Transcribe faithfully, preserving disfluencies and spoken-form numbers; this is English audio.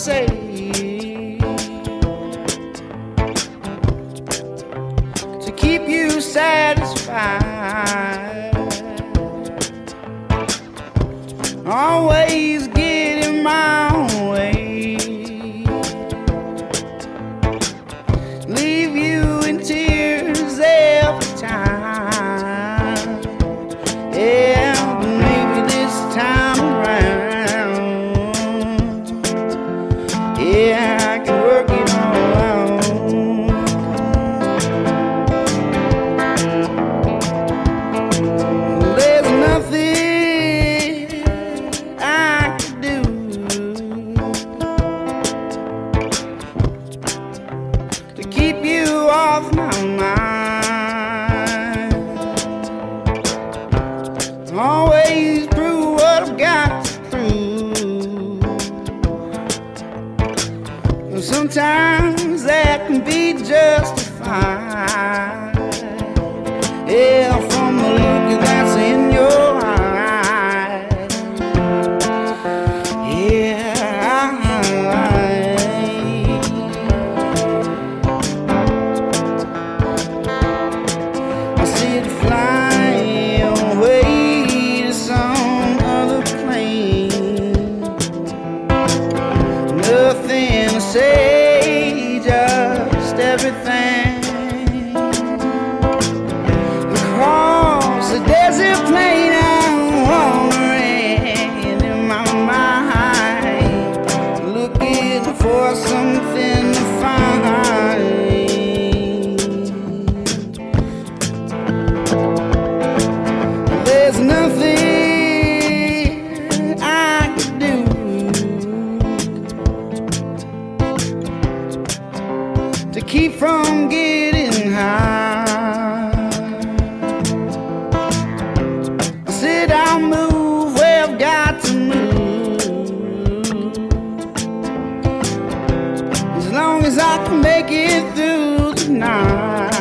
say to keep you satisfied. Always getting my own way, leave you in tears every time. Yeah, but maybe this time around, yeah, I can work it all out. There's nothing I can do to keep you off my mind. Always prove what I've got to prove. Sometimes that can be justified. Yeah, from the look that's in your eyes. Yeah, I see it flying away to some other plane. Nothing to say, just everything. Across the desert plain I'm wandering in my mind, looking for something to find. There's nothing I can do to keep from getting high. I said I'll move where I've got to move, as long as I can make it through the night.